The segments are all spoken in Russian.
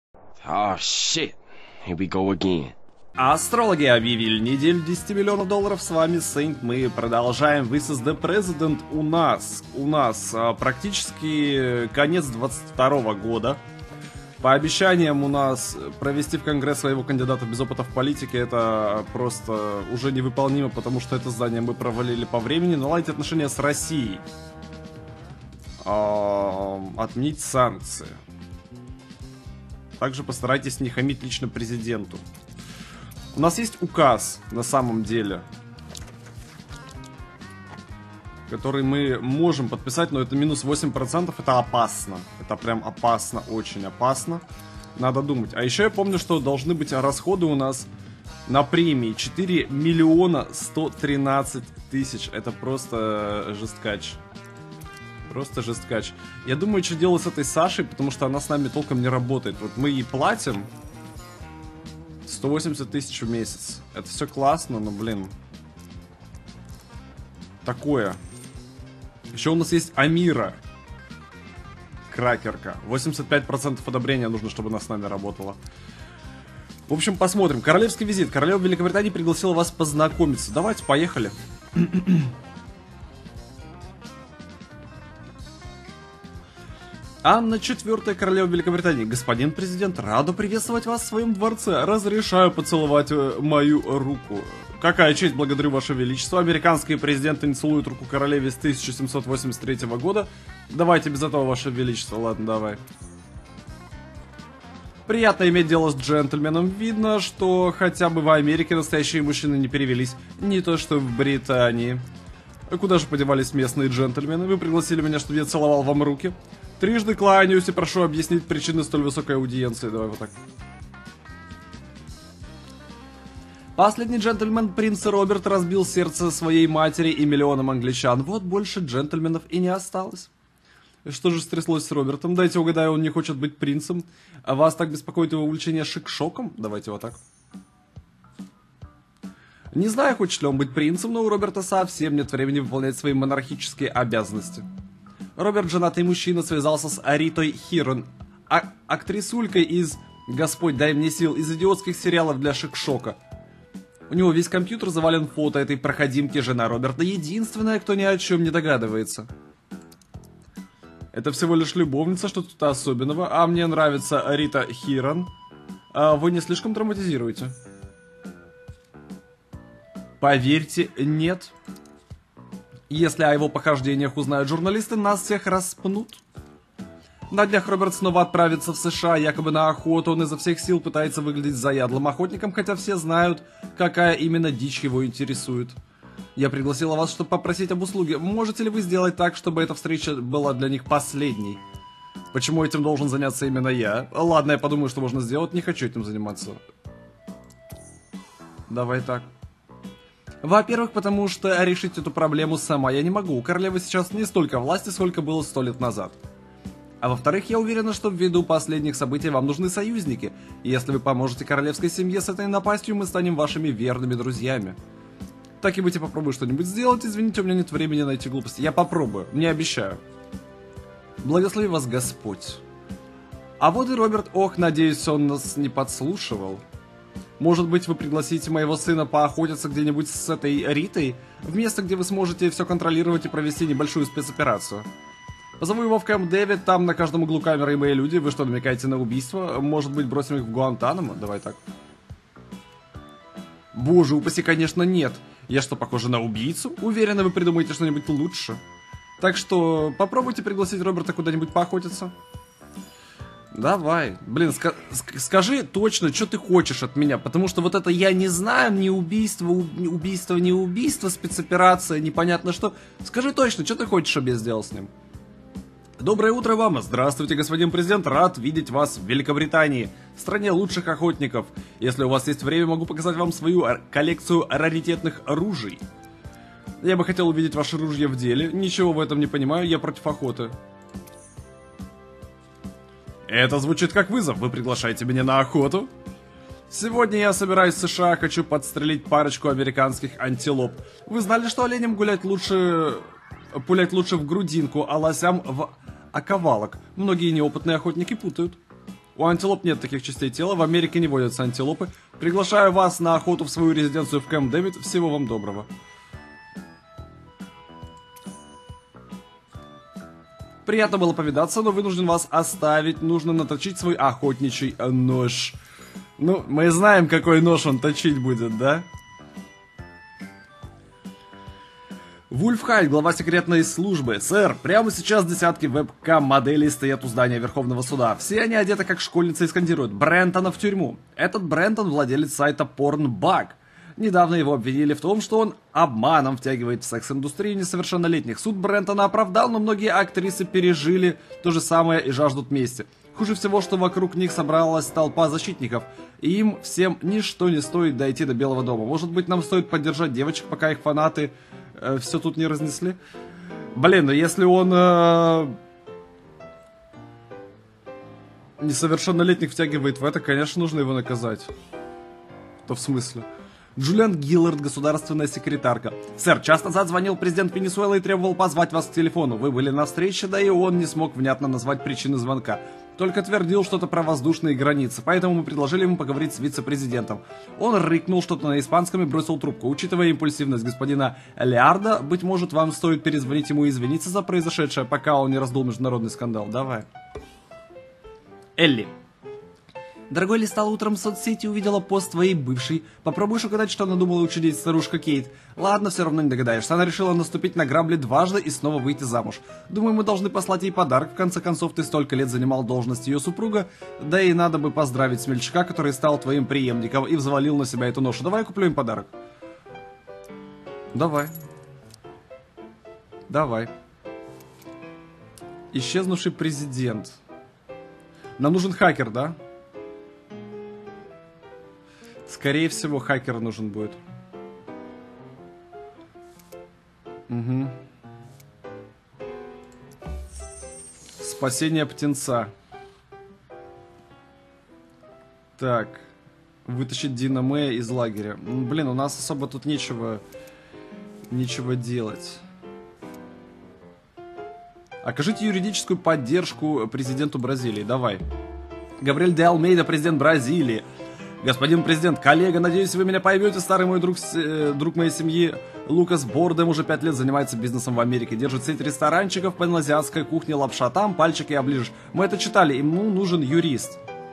Oh shit. Here we go again. Астрологи объявили неделю 10 миллионов долларов. С вами Сейнт. Мы продолжаем This is the President. У нас практически конец 22 года. По обещаниям у нас провести в Конгресс своего кандидата без опыта в политике это просто уже невыполнимо, потому что это здание мы провалили по времени. Наладить отношения с Россией. Отменить санкции. Также постарайтесь не хамить лично президенту. У нас есть указ, на самом деле, который мы можем подписать, но это минус 8%, это опасно. Это прям опасно, очень опасно. Надо думать. А еще я помню, что должны быть расходы у нас на премии 4 миллиона 113 тысяч. Это просто жесткач. Просто жесткач. Я думаю, что делать с этой Сашей, потому что она с нами толком не работает. Вот мы ей платим 180 тысяч в месяц. Это все классно, но, блин. Такое. Еще у нас есть Амира. Кракерка. 85% одобрения нужно, чтобы она с нами работала. В общем, посмотрим. Королевский визит. Королева Великобритании пригласила вас познакомиться. Давайте, поехали. Анна IV, королева Великобритании. Господин президент, рада приветствовать вас в своем дворце. Разрешаю поцеловать мою руку. Какая честь, благодарю ваше величество. Американские президенты не целуют руку королеве с 1783 года. Давайте без этого, ваше величество. Ладно, давай. Приятно иметь дело с джентльменом. Видно, что хотя бы в Америке настоящие мужчины не перевелись. Не то что в Британии. Куда же подевались местные джентльмены? Вы пригласили меня, чтобы я целовал вам руки. Трижды кланяюсь и прошу объяснить причины столь высокой аудиенции. Давай вот так. Последний джентльмен, принц Роберт, разбил сердце своей матери и миллионам англичан. Вот больше джентльменов и не осталось. Что же стряслось с Робертом? Дайте угадаю, он не хочет быть принцем. А вас так беспокоит его увлечение шик-шоком? Давайте вот так. Не знаю, хочет ли он быть принцем, но у Роберта совсем нет времени выполнять свои монархические обязанности. Роберт, женатый мужчина, связался с Ритой Хирон, актрисулькой из «Господь, дай мне сил», из идиотских сериалов для шик-шока. У него весь компьютер завален фото этой проходимки. Жена Роберта единственная, кто ни о чем не догадывается. Это всего лишь любовница, что тут особенного. А мне нравится Рита Хирон. Вы не слишком драматизируете? Поверьте, нет. Если о его похождениях узнают журналисты, нас всех распнут. На днях Роберт снова отправится в США, якобы на охоту. Он изо всех сил пытается выглядеть заядлым охотником, хотя все знают, какая именно дичь его интересует. Я пригласила вас, чтобы попросить об услуге. Можете ли вы сделать так, чтобы эта встреча была для них последней? Почему этим должен заняться именно я? Ладно, я подумаю, что можно сделать. Не хочу этим заниматься. Давай так. Во-первых, потому что решить эту проблему сама я не могу. У королевы сейчас не столько власти, сколько было 100 лет назад. А во-вторых, я уверена, что ввиду последних событий вам нужны союзники. И если вы поможете королевской семье с этой напастью, мы станем вашими верными друзьями. Так и быть, я попробую что-нибудь сделать. Извините, у меня нет времени на эти глупости. Я попробую, не обещаю. Благослови вас Господь. А вот и Роберт. Ох, надеюсь, он нас не подслушивал. Может быть, вы пригласите моего сына поохотиться где-нибудь с этой Ритой, в место, где вы сможете все контролировать и провести небольшую спецоперацию. Позову его в Кэмп Дэвид, там на каждом углу камеры и мои люди. Вы что, намекаете на убийство? Может быть, бросим их в Гуантанамо? Давай так. Боже упаси, конечно, нет. Я что, похожа на убийцу? Уверена, вы придумаете что-нибудь лучше. Так что попробуйте пригласить Роберта куда-нибудь поохотиться. Давай. Блин, скажи точно, что ты хочешь от меня. Потому что вот это я не знаю, не убийство, спецоперация, непонятно что. Скажи точно, что ты хочешь, чтобы я сделал с ним. Доброе утро вам. Здравствуйте, господин президент. Рад видеть вас в Великобритании, стране лучших охотников. Если у вас есть время, могу показать вам свою коллекцию раритетных ружей. Я бы хотел увидеть ваши ружья в деле. Ничего в этом не понимаю, я против охоты. Это звучит как вызов. Вы приглашаете меня на охоту? Сегодня я собираюсь в США, хочу подстрелить парочку американских антилоп. Вы знали, что оленям пулять лучше в грудинку, а лосям в оковалок? Многие неопытные охотники путают. У антилоп нет таких частей тела, в Америке не водятся антилопы. Приглашаю вас на охоту в свою резиденцию в Кэмп Дэвид. Всего вам доброго. Приятно было повидаться, но вынужден вас оставить. Нужно наточить свой охотничий нож. Ну, мы знаем, какой нож он точить будет, да? Вульфхайд, глава секретной службы. Сэр, прямо сейчас десятки вебкам-моделей стоят у здания Верховного суда. Все они одеты как школьницы и скандируют: Брентона в тюрьму. Этот Брентон владелец сайта Pornbug. Недавно его обвинили в том, что он обманом втягивает в секс-индустрию несовершеннолетних. Суд Брентона оправдал, но многие актрисы пережили то же самое и жаждут мести. Хуже всего, что вокруг них собралась толпа защитников, и им всем ничто не стоит дойти до Белого дома. Может быть, нам стоит поддержать девочек, пока их фанаты все тут не разнесли? Блин, ну если он несовершеннолетних втягивает в это, конечно, нужно его наказать. То в смысле? Джулиан Гиллард, государственная секретарка. Сэр, час назад звонил президент Венесуэлы и требовал позвать вас к телефону. Вы были на встрече, да и он не смог внятно назвать причины звонка. Только твердил что-то про воздушные границы, поэтому мы предложили ему поговорить с вице-президентом. Он рыкнул что-то на испанском и бросил трубку. Учитывая импульсивность господина Леарда, быть может, вам стоит перезвонить ему и извиниться за произошедшее, пока он не раздул международный скандал. Давай. Элли. Дорогой, листала утром в соцсети, увидела пост твоей бывшей. Попробуешь угадать, что она думала учудить старушка Кейт? Ладно, все равно не догадаешься. Она решила наступить на грабли дважды и снова выйти замуж. Думаю, мы должны послать ей подарок. В конце концов, ты столько лет занимал должность ее супруга. Да и надо бы поздравить смельчака, который стал твоим преемником и взвалил на себя эту ношу. Давай я куплю им подарок. Давай. Давай. Исчезнувший президент. Нам нужен хакер, да? Скорее всего, хакер нужен будет. Угу. Спасение птенца. Так. Вытащить Дина Мэя из лагеря. Блин, у нас особо тут нечего делать. Окажите юридическую поддержку президенту Бразилии. Давай. Габриэль де Алмейда, президент Бразилии. Господин президент, коллега, надеюсь, вы меня поймете. Старый мой друг моей семьи Лукас Бордем уже 5 лет занимается бизнесом в Америке. Держит сеть ресторанчиков по азиатской кухне, лапша там, пальчики оближешь. Мы это читали, ему нужен юрист.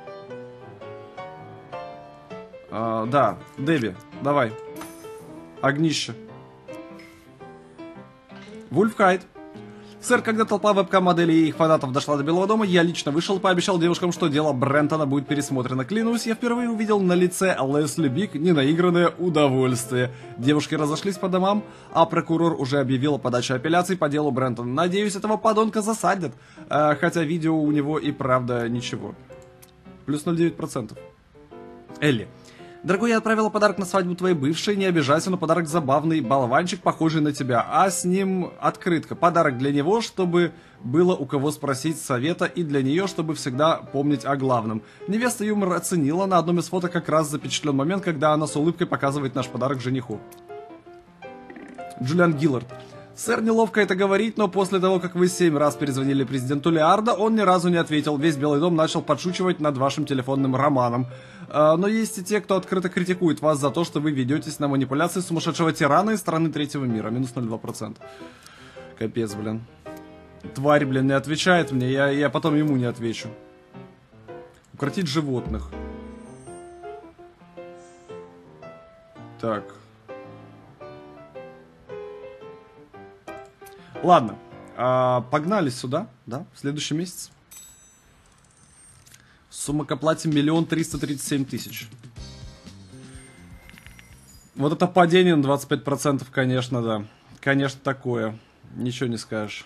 Да, Дебби, давай. Огнище. Вульфхайд. Сэр, когда толпа вебкам-моделей и их фанатов дошла до Белого дома, я лично вышел и пообещал девушкам, что дело Брентона будет пересмотрено. Клянусь, я впервые увидел на лице Лесли Биг ненаигранное удовольствие. Девушки разошлись по домам, а прокурор уже объявил о подаче апелляций по делу Брентона. Надеюсь, этого подонка засадят. Хотя видео у него и правда ничего. Плюс 0,9%. Элли. Дорогой, я отправила подарок на свадьбу твоей бывшей. Не обижайся, но подарок забавный. Болванчик, похожий на тебя. А с ним открытка. Подарок для него, чтобы было у кого спросить совета. И для нее, чтобы всегда помнить о главном. Невеста юмор оценила. На одном из фото как раз запечатлен момент, когда она с улыбкой показывает наш подарок жениху. Джулиан Гиллард. Сэр, неловко это говорить, но после того, как вы 7 раз перезвонили президенту Леарда, он ни разу не ответил. Весь Белый дом начал подшучивать над вашим телефонным романом. Но есть и те, кто открыто критикует вас за то, что вы ведетесь на манипуляции сумасшедшего тирана из страны третьего мира. Минус 0,2%. Капец, блин. Тварь, блин, не отвечает мне, я потом ему не отвечу. Укротить животных. Так. Ладно, погнали сюда, да, в следующий месяц. Сумма к оплате 1 337 000. Вот это падение на 25%, конечно, да. Конечно, такое. Ничего не скажешь.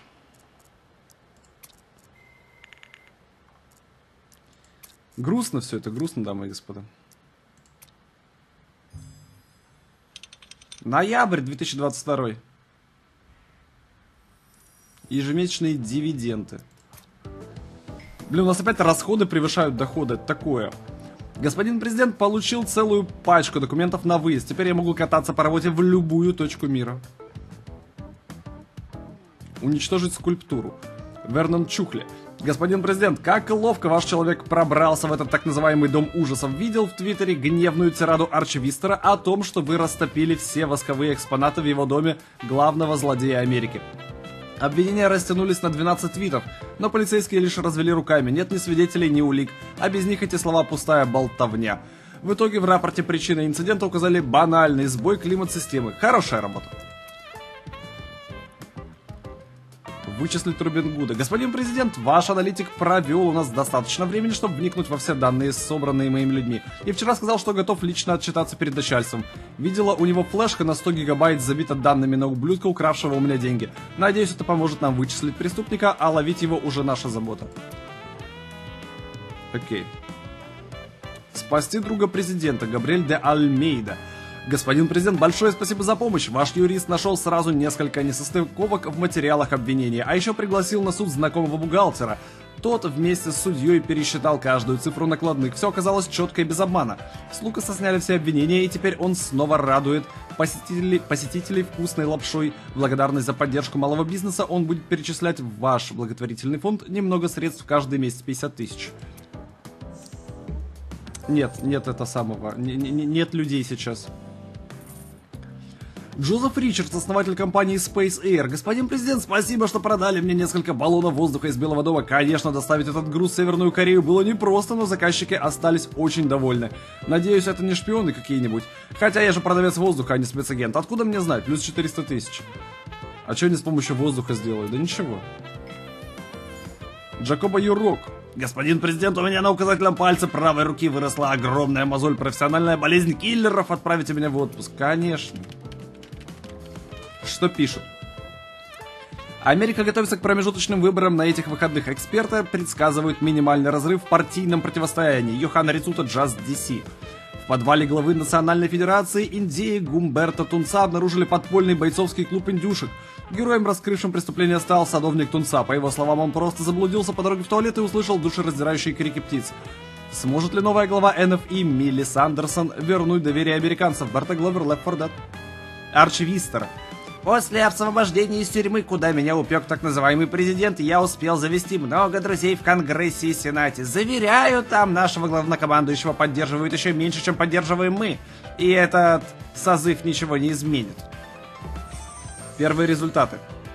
Грустно все это, грустно, дамы и господа. Ноябрь 2022. Ежемесячные дивиденды. Блин, у нас опять расходы превышают доходы. Это такое. Господин президент получил целую пачку документов на выезд. Теперь я могу кататься по работе в любую точку мира. Уничтожить скульптуру. Вернон Чухле. Господин президент, как ловко ваш человек пробрался в этот так называемый дом ужасов. Видел в Твиттере гневную тираду Арчи Вистера о том, что вы растопили все восковые экспонаты в его доме главного злодея Америки. Обвинения растянулись на 12 твитов, но полицейские лишь развели руками. Нет ни свидетелей, ни улик, а без них эти слова пустая болтовня. В итоге в рапорте причины инцидента указали банальный сбой климат-системы. Хорошая работа. Вычислить Робин Гуда. Господин президент, ваш аналитик провел у нас достаточно времени, чтобы вникнуть во все данные, собранные моими людьми. И вчера сказал, что готов лично отчитаться перед начальством. Видела, у него флешка на 100 гигабайт забита данными на ублюдка, укравшего у меня деньги. Надеюсь, это поможет нам вычислить преступника, а ловить его уже наша забота. Окей. Спасти друга президента. Габриэль де Альмейда. Господин президент, большое спасибо за помощь. Ваш юрист нашел сразу несколько несостыковок в материалах обвинения, а еще пригласил на суд знакомого бухгалтера. Тот вместе с судьей пересчитал каждую цифру накладных. Все оказалось четко и без обмана. С Лукаса сняли все обвинения, и теперь он снова радует посетителей вкусной лапшой. В благодарность за поддержку малого бизнеса он будет перечислять в ваш благотворительный фонд немного средств каждый месяц, 50 тысяч. Нет это самого. Нет людей сейчас. Джозеф Ричардс, основатель компании Space Air. Господин президент, спасибо, что продали мне несколько баллонов воздуха из Белого дома. Конечно, доставить этот груз в Северную Корею было непросто, но заказчики остались очень довольны. Надеюсь, это не шпионы какие-нибудь. Хотя я же продавец воздуха, а не спецагент. Откуда мне знать? Плюс 400 тысяч. А что они с помощью воздуха сделают? Да ничего. Джакоба Юрок. Господин президент, у меня на указательном пальце правой руки выросла огромная мозоль. Профессиональная болезнь киллеров. Отправите меня в отпуск. Конечно. Что пишут? Америка готовится к промежуточным выборам на этих выходных. Эксперты предсказывают минимальный разрыв в партийном противостоянии. Йоханна Рицута, Just DC. В подвале главы Национальной Федерации Индии Гумберто Тунца обнаружили подпольный бойцовский клуб индюшек. Героем, раскрывшим преступление, стал садовник Тунца. По его словам, он просто заблудился по дороге в туалет и услышал душераздирающие крики птиц. Сможет ли новая глава НФИ Милли Сандерсон вернуть доверие американцев? Берта Гловер, Left 4 Dead. Арчи Вистер. После освобождения из тюрьмы, куда меня упек так называемый президент, я успел завести много друзей в Конгрессе и Сенате. Заверяю, там нашего главнокомандующего поддерживают еще меньше, чем поддерживаем мы. И этот созыв ничего не изменит. Первые результаты.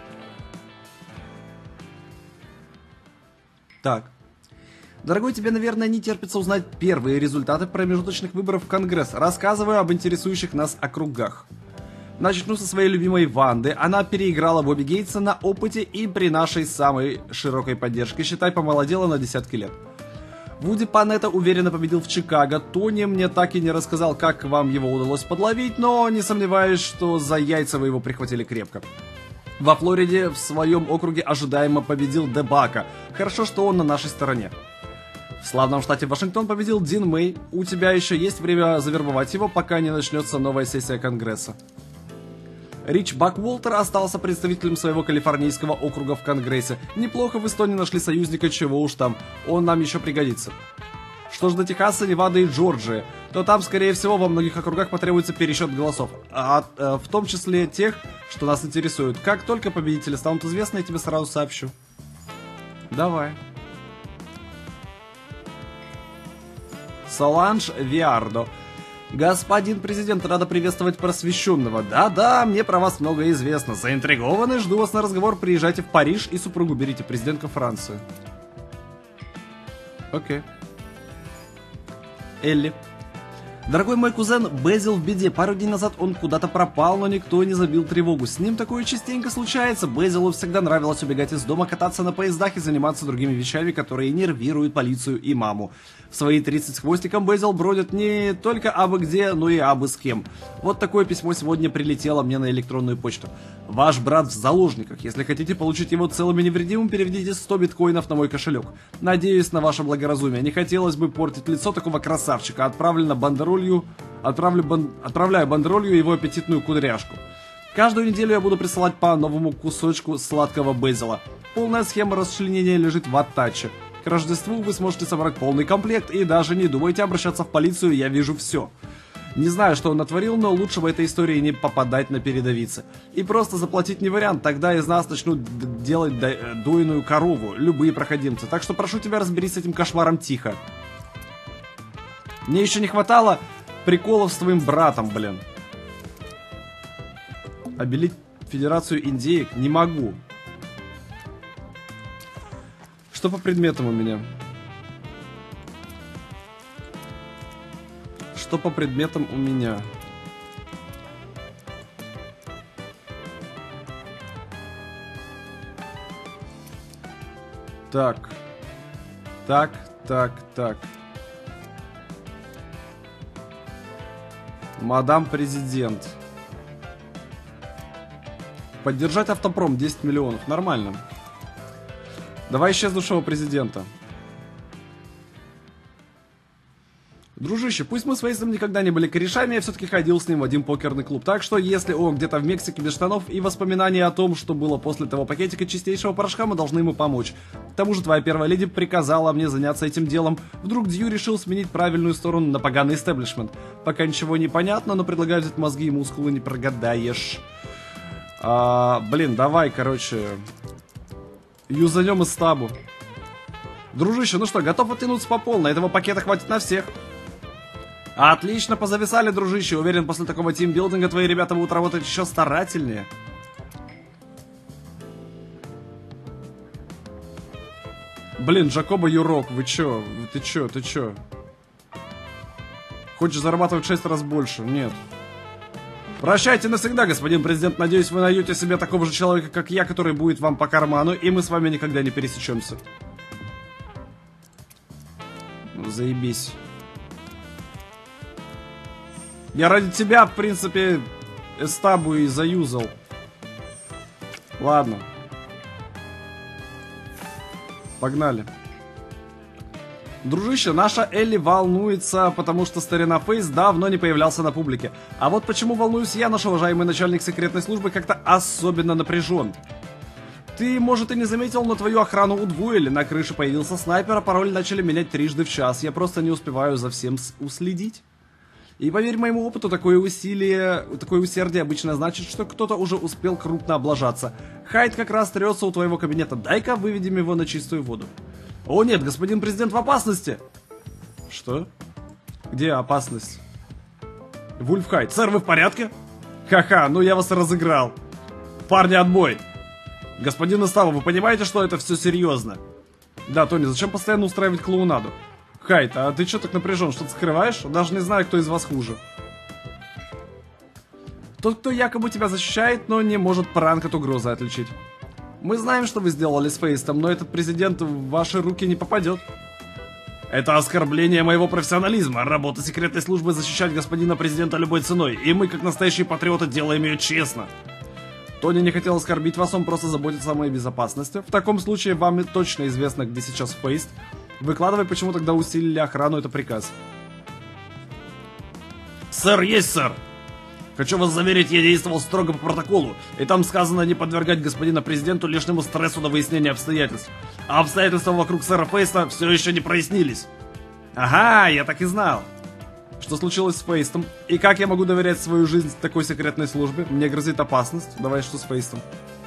Так. Дорогой, тебе, наверное, не терпится узнать первые результаты промежуточных выборов в Конгресс. Рассказываю об интересующих нас округах. Начну со своей любимой Ванды. Она переиграла Бобби Гейтса на опыте и при нашей самой широкой поддержке, считай, помолодела на десятки лет. Вуди Панетта уверенно победил в Чикаго. Тони мне так и не рассказал, как вам его удалось подловить, но не сомневаюсь, что за яйца вы его прихватили крепко. Во Флориде в своем округе ожидаемо победил Дебака. Хорошо, что он на нашей стороне. В славном штате Вашингтон победил Дин Мэй. У тебя еще есть время завербовать его, пока не начнется новая сессия Конгресса. Рич Бакволтер остался представителем своего калифорнийского округа в Конгрессе. Неплохо в Эстонии нашли союзника, чего уж там, он нам еще пригодится. Что же до Техаса, Невады и Джорджии, то там, скорее всего, во многих округах потребуется пересчет голосов, в том числе тех, что нас интересует. Как только победители станут известны, я тебе сразу сообщу. Давай. Соланж Виардо. Господин президент, рада приветствовать просвещенного. Да-да, мне про вас многое известно. Заинтригованы, жду вас на разговор. Приезжайте в Париж и супругу берите, президентка Франции. Окей. Элли. Дорогой мой кузен, Безил в беде. Пару дней назад он куда-то пропал, но никто не забил тревогу. С ним такое частенько случается. Безилу всегда нравилось убегать из дома, кататься на поездах и заниматься другими вещами, которые нервируют полицию и маму. В свои 30 с хвостиком Безил бродит не только абы где, но и абы с кем. Вот такое письмо сегодня прилетело мне на электронную почту. Ваш брат в заложниках. Если хотите получить его целым и невредимым, переведите 100 биткоинов на мой кошелек. Надеюсь на ваше благоразумие. Не хотелось бы портить лицо такого красавчика. Отправлю бандеролью его аппетитную кудряшку. Каждую неделю я буду присылать по новому кусочку сладкого Безила. Полная схема расчленения лежит в Аттаче. К Рождеству вы сможете собрать полный комплект и даже не думайте обращаться в полицию, я вижу все. Не знаю, что он натворил, но лучше в этой истории не попадать на передовицы. И просто заплатить не вариант, тогда из нас начнут делать дойную корову, любые проходимцы. Так что прошу тебя, разберись с этим кошмаром тихо. Мне еще не хватало приколов с твоим братом, блин. Обелить Федерацию индеек не могу. Что по предметам у меня? Что по предметам у меня? Так. Так. Мадам президент. Поддержать автопром 10 миллионов. Нормально. Давай исчезнувшего президента. Дружище, пусть мы с Фейсом никогда не были корешами, я все-таки ходил с ним в один покерный клуб. Так что, если он где-то в Мексике без штанов и воспоминания о том, что было после того пакетика чистейшего порошка, мы должны ему помочь. К тому же твоя первая леди приказала мне заняться этим делом. Вдруг Дью решил сменить правильную сторону на поганый истеблишмент. Пока ничего не понятно, но предлагаю взять мозги и мускулы, не прогадаешь. Блин, давай, короче, юзанем из стабу. Дружище, ну что, готов оттянуться по полной? Этого пакета хватит на всех. Отлично, позависали, дружище. Уверен, после такого тимбилдинга твои ребята будут работать еще старательнее. Блин, Джакоба Юрок, вы чё? Ты чё? Хочешь зарабатывать в 6 раз больше? Нет. Прощайте навсегда, господин президент. Надеюсь, вы найдете себе такого же человека, как я, который будет вам по карману, и мы с вами никогда не пересечемся. Ну, заебись. Я ради тебя, в принципе, эстабу и заюзал. Ладно. Погнали. Дружище, наша Элли волнуется, потому что старина Фейс давно не появлялся на публике. А вот почему волнуюсь я, наш уважаемый начальник секретной службы, как-то особенно напряжен. Ты, может, и не заметил, но твою охрану удвоили. На крыше появился снайпер, а пароль начали менять трижды в час. Я просто не успеваю за всем уследить. И поверь моему опыту, такое усердие обычно значит, что кто-то уже успел крупно облажаться. Хайд как раз трется у твоего кабинета. Дай-ка выведем его на чистую воду. О нет, господин президент в опасности! Что? Где опасность? Вульф Хайд. Сэр, вы в порядке? Ха-ха, ну я вас разыграл. Парни, отбой. Господин Эстава, вы понимаете, что это все серьезно? Да, Тони, зачем постоянно устраивать клоунаду? Хайд, а ты что так напряжен? Что-то скрываешь? Даже не знаю, кто из вас хуже. Тот, кто якобы тебя защищает, но не может пранк от угрозы отличить. Мы знаем, что вы сделали с Фейстом, но этот президент в ваши руки не попадет. Это оскорбление моего профессионализма. Работа секретной службы защищать господина президента любой ценой. И мы, как настоящие патриоты, делаем ее честно. Тони не хотел оскорбить вас, он просто заботится о моей безопасности. В таком случае вам точно известно, где сейчас Фейст. Выкладывай, почему тогда усилили охрану, это приказ. Сэр, есть, сэр. Хочу вас заверить, я действовал строго по протоколу. И там сказано не подвергать господина президенту лишнему стрессу до выяснения обстоятельств. А обстоятельства вокруг сэра Фейста все еще не прояснились. Ага, я так и знал. Что случилось с Фейстом? И как я могу доверять свою жизнь такой секретной службе? Мне грозит опасность. Давай, что с Фейстом?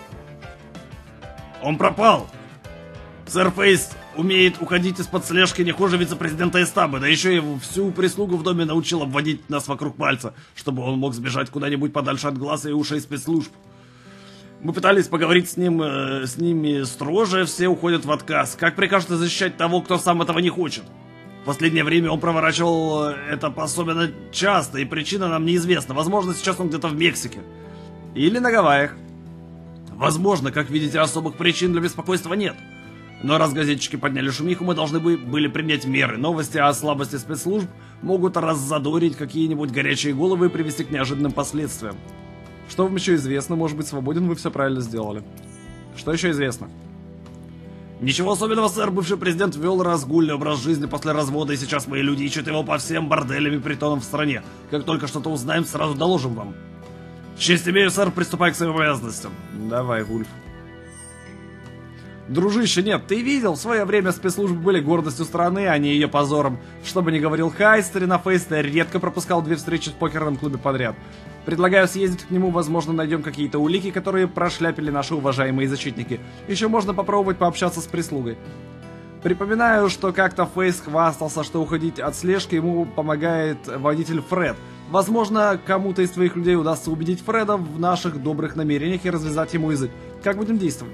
Он пропал. Сэр Фейст умеет уходить из-под слежки не хуже вице-президента Эстабы, да еще и всю прислугу в доме научил обводить нас вокруг пальца, чтобы он мог сбежать куда-нибудь подальше от глаз и ушей спецслужб. Мы пытались поговорить с ними строже, все уходят в отказ. Как прикажете защищать того, кто сам этого не хочет? В последнее время он проворачивал это особенно часто, и причина нам неизвестна. Возможно, сейчас он где-то в Мексике. Или на Гавайях. Возможно, как видите, особых причин для беспокойства нет. Но раз газетчики подняли шумиху, мы должны были принять меры. Новости о слабости спецслужб могут раззадорить какие-нибудь горячие головы и привести к неожиданным последствиям. Что вам еще известно? Может быть, свободен, вы все правильно сделали. Что еще известно? Ничего особенного, сэр. Бывший президент вел разгульный образ жизни после развода, и сейчас мои люди ищут его по всем борделям и притонам в стране. Как только что-то узнаем, сразу доложим вам. Честь имею, сэр, приступай к своим обязанностям. Давай, Вульф. Дружище, нет, ты видел, в свое время спецслужбы были гордостью страны, а не ее позором. Что бы ни говорил Хай, старина Фейста редко пропускал 2 встречи в покерном клубе подряд. Предлагаю съездить к нему, возможно, найдем какие-то улики, которые прошляпили наши уважаемые защитники. Еще можно попробовать пообщаться с прислугой. Припоминаю, что как-то Фейс хвастался, что уходить от слежки ему помогает водитель Фред. Возможно, кому-то из твоих людей удастся убедить Фреда в наших добрых намерениях и развязать ему язык. Как будем действовать?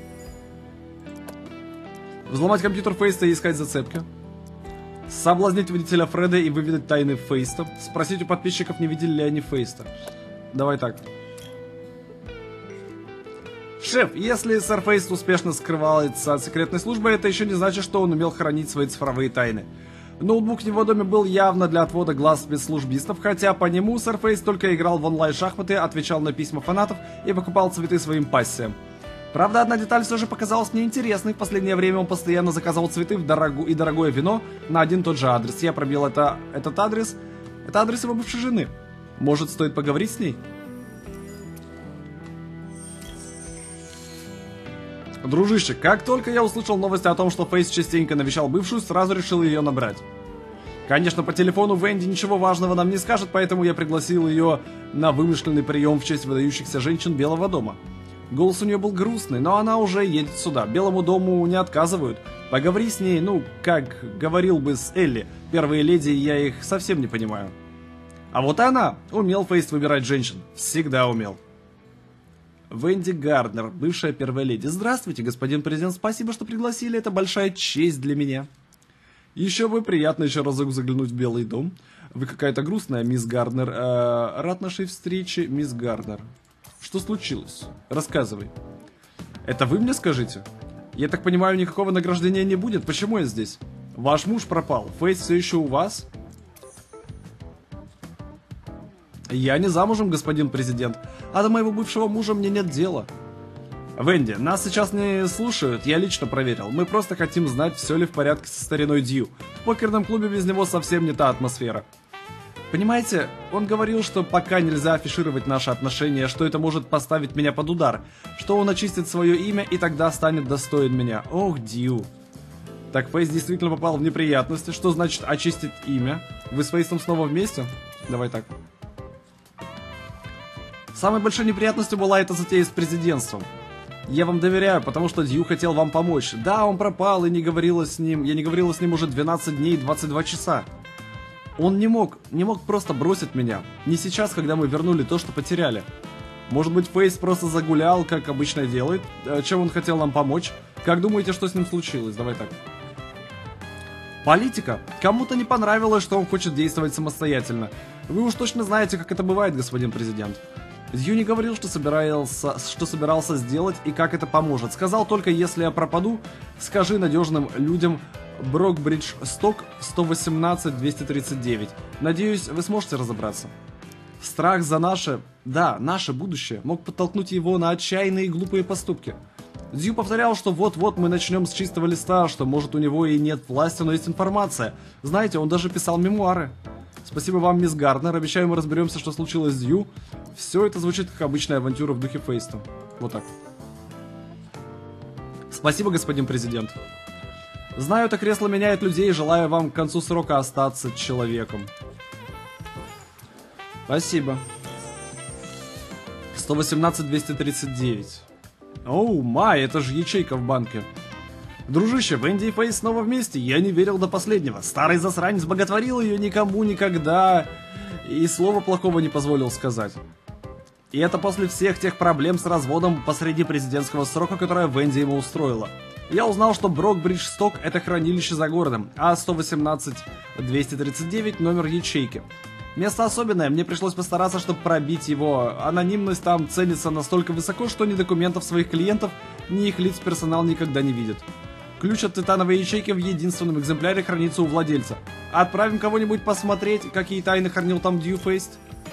Взломать компьютер Фейста и искать зацепки. Соблазнить водителя Фреда и выведать тайны Фейста. Спросить у подписчиков, не видели ли они Фейста. Давай так. Шеф, если сэр Фейст успешно скрывался от секретной службы, это еще не значит, что он умел хранить свои цифровые тайны. Ноутбук в его доме был явно для отвода глаз спецслужбистов, хотя по нему сэр Фейст только играл в онлайн-шахматы, отвечал на письма фанатов и покупал цветы своим пассиям. Правда, одна деталь все же показалась мне интересной. В последнее время он постоянно заказывал цветы и дорогое вино на один и тот же адрес. Я пробил этот адрес. Это адрес его бывшей жены. Может, стоит поговорить с ней? Дружище, как только я услышал новости о том, что Фейс частенько навещал бывшую, сразу решил ее набрать. Конечно, по телефону Венди ничего важного нам не скажет, поэтому я пригласил ее на вымышленный прием в честь выдающихся женщин Белого дома. Голос у нее был грустный, но она уже едет сюда. Белому дому не отказывают. Поговори с ней, ну, как говорил бы с Элли. Первые леди, я их совсем не понимаю. А вот она умел Фейс выбирать женщин. Всегда умел. Венди Гарднер, бывшая первая леди. Здравствуйте, господин президент, спасибо, что пригласили. Это большая честь для меня. Еще бы приятно еще разок заглянуть в Белый дом. Вы какая-то грустная, мисс Гарднер. Рад нашей встрече, мисс Гарднер. Что случилось? Рассказывай. Это вы мне скажите? Я так понимаю, никакого награждения не будет. Почему я здесь? Ваш муж пропал. Фейс все еще у вас? Я не замужем, господин президент. А до моего бывшего мужа мне нет дела. Венди, нас сейчас не слушают, я лично проверил. Мы просто хотим знать, все ли в порядке со стариной Дью. В покерном клубе без него совсем не та атмосфера. Понимаете, он говорил, что пока нельзя афишировать наши отношения, что это может поставить меня под удар, что он очистит свое имя и тогда станет достоин меня. Ох, Дью. Так Фейс действительно попал в неприятности. Что значит очистить имя? Вы с Фейсом снова вместе? Давай так. Самой большой неприятностью была эта затея с президентством. Я вам доверяю, потому что Дью хотел вам помочь. Да, он пропал и не говорила с ним. Я не говорила с ним уже 12 дней и 22 часа. Он не мог просто бросить меня. Не сейчас, когда мы вернули то, что потеряли. Может быть, Фейс просто загулял, как обычно делает. Чем он хотел нам помочь? Как думаете, что с ним случилось? Давай так. Политика. Кому-то не понравилось, что он хочет действовать самостоятельно. Вы уж точно знаете, как это бывает, господин президент. Дью не говорил, что собирался сделать и как это поможет. Сказал только, если я пропаду, скажи надежным людям Брокбридж Сток 118-239. Надеюсь, вы сможете разобраться. Страх за наше будущее мог подтолкнуть его на отчаянные и глупые поступки. Дью повторял, что вот-вот мы начнем с чистого листа, что может у него и нет власти, но есть информация. Знаете, он даже писал мемуары. Спасибо вам, мисс Гарднер. Обещаю, мы разберемся, что случилось с Дью. Все это звучит как обычная авантюра в духе Фейста. Вот так. Спасибо, господин президент. Знаю, это кресло меняет людей, желаю вам к концу срока остаться человеком. Спасибо. 118-239. Оу, май, это же ячейка в банке. Дружище, Венди и Фейс снова вместе. Я не верил до последнего. Старый засранец боготворил ее никому никогда. И слова плохого не позволил сказать. И это после всех тех проблем с разводом посреди президентского срока, которое Венди ему устроила. Я узнал, что Брокбридж Сток — это хранилище за городом, а 118-239 — номер ячейки. Место особенное, мне пришлось постараться, чтобы пробить его. Анонимность там ценится настолько высоко, что ни документов своих клиентов, ни их лиц персонал никогда не видит. Ключ от титановой ячейки в единственном экземпляре хранится у владельца. Отправим кого-нибудь посмотреть, какие тайны хранил там Дьюфейст?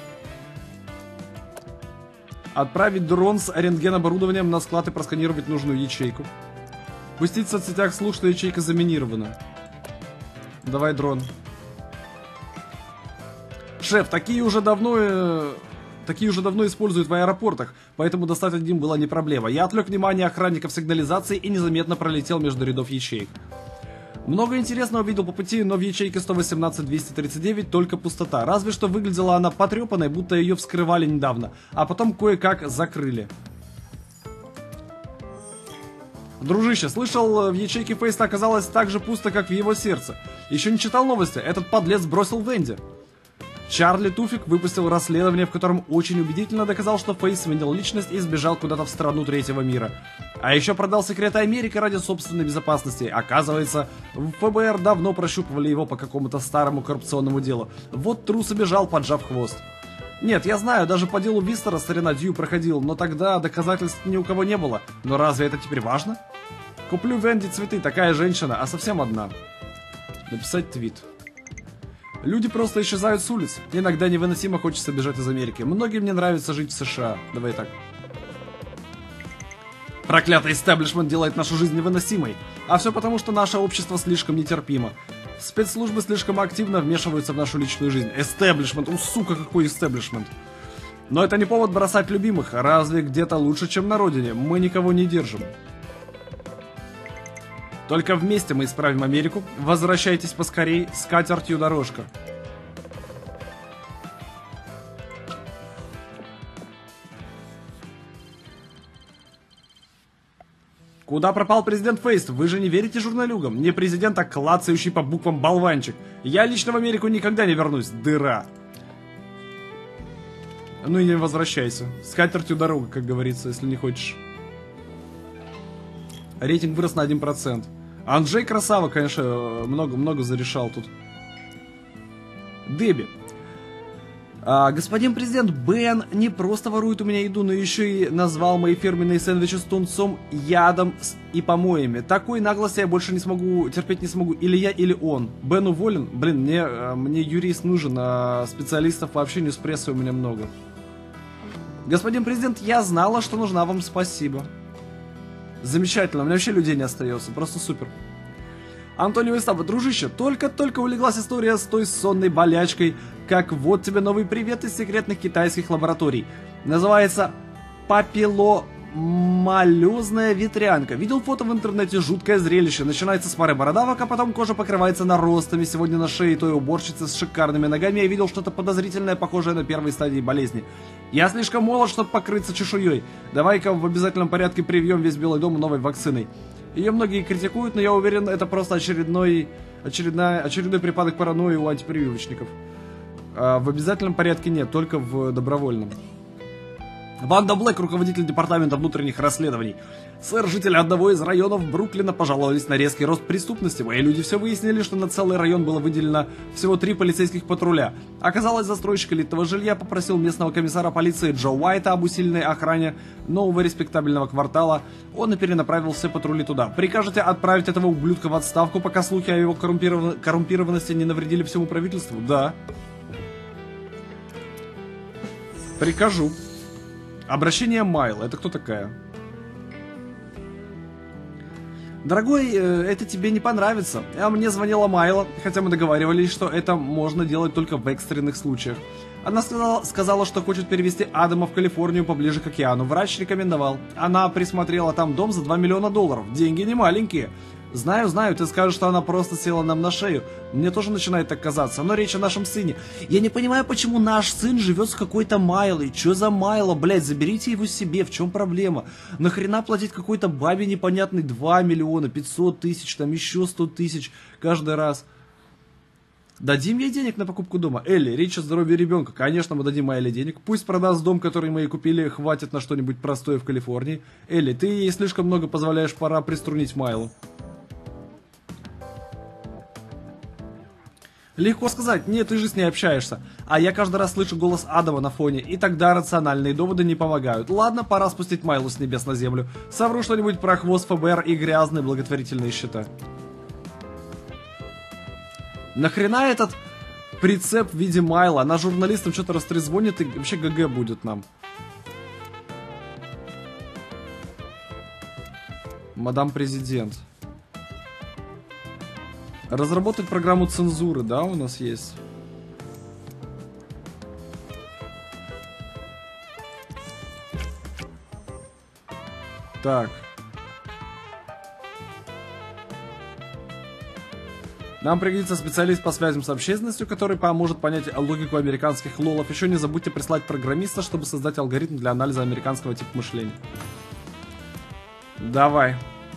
Отправить дрон с рентген-оборудованием на склад и просканировать нужную ячейку. Пустить в соцсетях слух, что ячейка заминирована. Давай дрон. Шеф, такие уже давно Такие уже давно используют в аэропортах, поэтому достать один было не проблема. Я отвлек внимание охранников сигнализации и незаметно пролетел между рядов ячеек. Много интересного видел по пути, но в ячейке 118-239 только пустота. Разве что выглядела она потрепанной, будто ее вскрывали недавно, а потом кое-как закрыли. Дружище, слышал, в ячейке Фейста оказалось так же пусто, как в его сердце. Еще не читал новости, этот подлец бросил Венди. Чарли Туфик выпустил расследование, в котором очень убедительно доказал, что Фейс сменил личность и сбежал куда-то в страну третьего мира. А еще продал секреты Америки ради собственной безопасности. Оказывается, в ФБР давно прощупывали его по какому-то старому коррупционному делу. Вот трус и бежал, поджав хвост. Нет, я знаю, даже по делу Вистера старина Дью проходил, но тогда доказательств ни у кого не было. Но разве это теперь важно? Куплю Венди цветы, такая женщина, а совсем одна. Написать твит. Люди просто исчезают с улиц. Иногда невыносимо хочется бежать из Америки. Многим не нравится жить в США. Давай так. Проклятый истеблишмент делает нашу жизнь невыносимой. А все потому, что наше общество слишком нетерпимо. Спецслужбы слишком активно вмешиваются в нашу личную жизнь. Истеблишмент. Сука, какой истеблишмент. Но это не повод бросать любимых. Разве где-то лучше, чем на родине? Мы никого не держим. Только вместе мы исправим Америку. Возвращайтесь поскорей, с катертью дорожка. Куда пропал президент Фейст? Вы же не верите журналюгам? Не президент, а клацающий по буквам болванчик. Я лично в Америку никогда не вернусь. Дыра. Ну и не возвращайся. С катертью дорога, как говорится, если не хочешь. Рейтинг вырос на 1%. Анджей красава, конечно, много зарешал тут. Дебби. Господин президент, Бен не просто ворует у меня еду, но еще и назвал мои фирменные сэндвичи с тунцом, ядом и помоями. Такой наглости я больше не смогу, терпеть не смогу. Или я, или он. Бен уволен? Блин, мне юрист нужен, а специалистов по общению с прессой у меня много. Господин президент, я знала, что нужна вам, спасибо. Замечательно, у меня вообще людей не остается, просто супер. Антонио Истаба, дружище, только-только улеглась история с той сонной болячкой, как вот тебе новый привет из секретных китайских лабораторий. Называется папилломалезная ветрянка. Видел фото в интернете, жуткое зрелище. Начинается с пары бородавок, а потом кожа покрывается наростами. Сегодня на шее той уборщицы с шикарными ногами я видел что-то подозрительное, похожее на первой стадии болезни. Я слишком молод, чтобы покрыться чешуей. Давай-ка в обязательном порядке привьем весь Белый дом новой вакциной. Ее многие критикуют, но я уверен, это просто очередной припадок паранойи у антипрививочников. В обязательном порядке нет, только в добровольном. Ванда Блэк, руководитель департамента внутренних расследований. Сэр, жители одного из районов Бруклина пожаловались на резкий рост преступности. Мои люди все выяснили, что на целый район было выделено всего 3 полицейских патруля. Оказалось, застройщик элитного жилья попросил местного комиссара полиции Джо Уайта об усиленной охране нового респектабельного квартала. Он и перенаправил все патрули туда. Прикажете отправить этого ублюдка в отставку, пока слухи о его коррумпированности не навредили всему правительству? Да. Прикажу. Обращение Майл. Это кто такая? Дорогой, это тебе не понравится. А мне звонила Майла, хотя мы договаривались, что это можно делать только в экстренных случаях. Она сказала, что хочет перевезти Адама в Калифорнию поближе к океану. Врач рекомендовал. Она присмотрела там дом за $2 миллиона. Деньги не маленькие. Знаю, ты скажешь, что она просто села нам на шею. Мне тоже начинает так казаться, но речь о нашем сыне. Я не понимаю, почему наш сын живет с какой-то Майлой. Че за Майла, блядь, заберите его себе, в чем проблема? Нахрена платить какой-то бабе непонятный 2 миллиона, 500 тысяч, там еще 100 тысяч каждый раз? Дадим ей денег на покупку дома? Элли, речь о здоровье ребенка. Конечно, мы дадим Майле денег. Пусть продаст дом, который мы ей купили, хватит на что-нибудь простое в Калифорнии. Элли, ты ей слишком много позволяешь, пора приструнить Майлу. Легко сказать, нет, ты же с ней общаешься. А я каждый раз слышу голос Адама на фоне, и тогда рациональные доводы не помогают. Ладно, пора спустить Майлу с небес на землю. Совру что-нибудь про хвост ФБР и грязные благотворительные счета. Нахрена этот прицеп в виде Майла? Она журналистам что-то растрезвонит и вообще ГГ будет нам. Мадам президент. Разработать программу цензуры, да, у нас есть. Так. Нам пригодится специалист по связям с общественностью, который поможет понять логику американских лолов. Еще не забудьте прислать программиста, чтобы создать алгоритм для анализа американского типа мышления. Давай.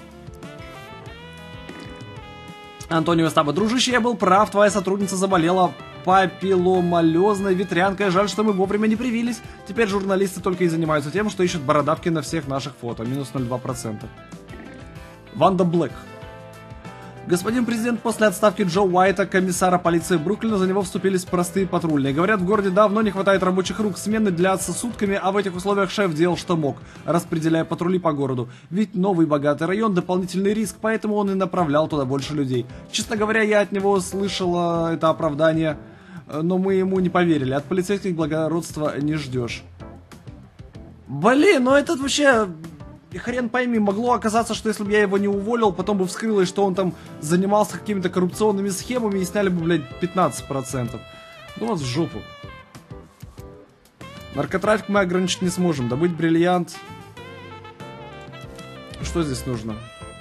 Антонио Стаба. Дружище, я был прав, твоя сотрудница заболела папилломалезной ветрянкой. Жаль, что мы вовремя не привились. Теперь журналисты только и занимаются тем, что ищут бородавки на всех наших фото. Минус 0,2%. Ванда Блэк. Господин президент, после отставки Джо Уайта, комиссара полиции Бруклина, за него вступились простые патрульные. Говорят, в городе давно не хватает рабочих рук, смены длятся сутками, а в этих условиях шеф делал, что мог, распределяя патрули по городу. Ведь новый богатый район, дополнительный риск, поэтому он и направлял туда больше людей. Честно говоря, я от него слышала это оправдание, но мы ему не поверили. От полицейских благородства не ждешь. Блин, ну это вообще... И хрен пойми, могло оказаться, что если бы я его не уволил, потом бы вскрылось, что он там занимался какими-то коррупционными схемами и сняли бы, блядь, 15%. Ну вот в жопу. Наркотрафик мы ограничить не сможем. Добыть бриллиант. Что здесь нужно?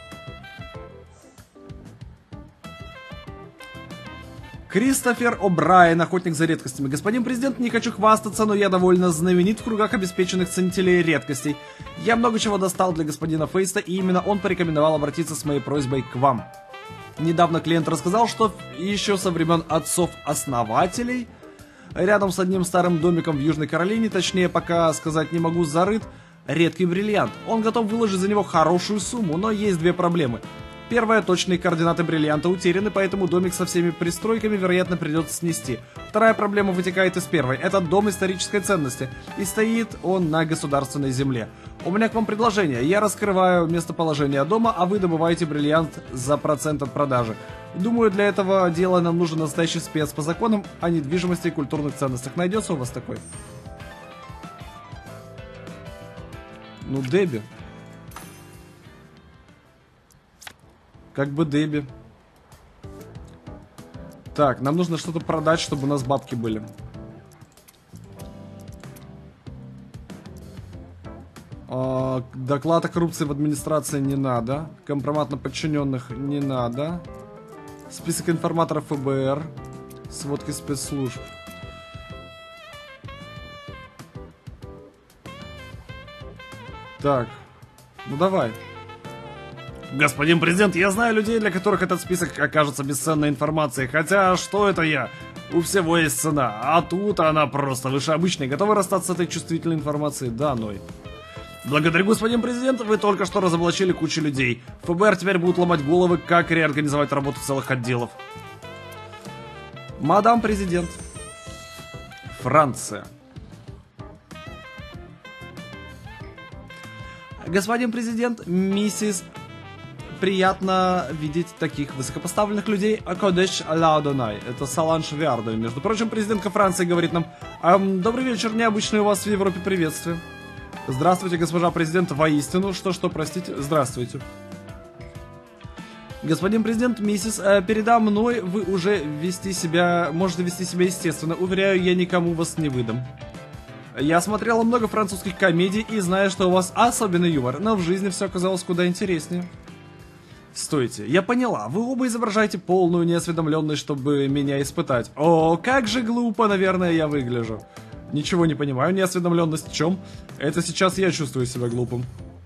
Кристофер О'Брайен, охотник за редкостями. Господин президент, не хочу хвастаться, но я довольно знаменит в кругах обеспеченных ценителей редкостей. Я много чего достал для господина Фейста, и именно он порекомендовал обратиться с моей просьбой к вам. Недавно клиент рассказал, что еще со времен отцов-основателей рядом с одним старым домиком в Южной Каролине, точнее пока сказать не могу, зарыт редкий бриллиант. Он готов выложить за него хорошую сумму, но есть две проблемы. Первая, точные координаты бриллианта утеряны, поэтому домик со всеми пристройками, вероятно, придется снести. Вторая проблема вытекает из первой. Этот дом исторической ценности, и стоит он на государственной земле. У меня к вам предложение. Я раскрываю местоположение дома, а вы добываете бриллиант за процент от продажи. Думаю, для этого дела нам нужен настоящий спец по законам о недвижимости и культурных ценностях. Найдется у вас такой? Ну, Дебби. Как бы Дебби. Так, нам нужно что-то продать, чтобы у нас бабки были. Доклад о коррупции в администрации не надо. Компромат на подчиненных не надо. Список информаторов ФБР. Сводки спецслужб. Так, ну давай. Господин президент, я знаю людей, для которых этот список окажется бесценной информацией. Хотя, что это я? У всего есть цена. А тут она просто выше обычной. Готовы расстаться с этой чувствительной информацией? Да, Ной. Благодарю, господин президент. Вы только что разоблачили кучу людей. ФБР теперь будут ломать головы, как реорганизовать работу целых отделов. Мадам президент. Франция. Господин президент, миссис... Приятно видеть таких высокопоставленных людей. Акодеш Лаудонай. Это Саланж Виардо. Между прочим, президентка Франции говорит нам: добрый вечер, необычное у вас в Европе приветствие. Здравствуйте, госпожа президент, воистину. Что, простите? Здравствуйте. Господин президент, миссис, передо мной вы уже можете вести себя естественно. Уверяю, я никому вас не выдам. Я смотрела много французских комедий и знаю, что у вас особенный юмор, но в жизни все оказалось куда интереснее. Стойте, я поняла, вы оба изображаете полную неосведомленность, чтобы меня испытать. О, как же глупо, наверное, я выгляжу. Ничего не понимаю, неосведомленность в чем? Это сейчас я чувствую себя глупым.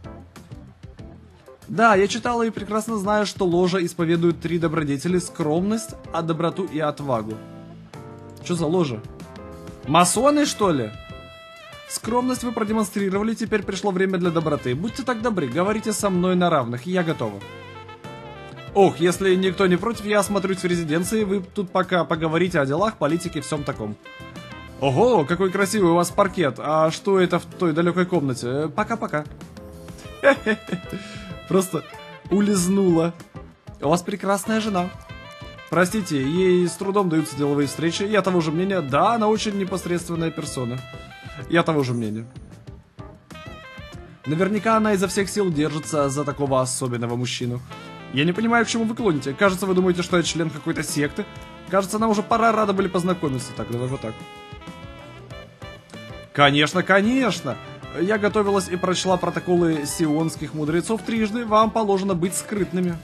Да, я читала и прекрасно знаю, что ложа исповедует 3 добродетели: скромность, доброту и отвагу. Что за ложа? Масоны, что ли? Скромность вы продемонстрировали, теперь пришло время для доброты. Будьте так добры, говорите со мной на равных, я готова. Ох, если никто не против, я осмотрюсь в резиденции, вы тут пока поговорите о делах, политике, всем таком. Ого, какой красивый у вас паркет, а что это в той далекой комнате? Пока-пока. Просто улизнула. У вас прекрасная жена. Простите, ей с трудом даются деловые встречи, я того же мнения, да, она очень непосредственная персона. Я того же мнения. Наверняка она изо всех сил держится за такого особенного мужчину. Я не понимаю, к чему вы клоните. Кажется, вы думаете, что я член какой-то секты. Кажется, нам уже пора рады были познакомиться. Так, давай вот так. Конечно, конечно. Я готовилась и прочла протоколы сионских мудрецов трижды. Вам положено быть скрытными.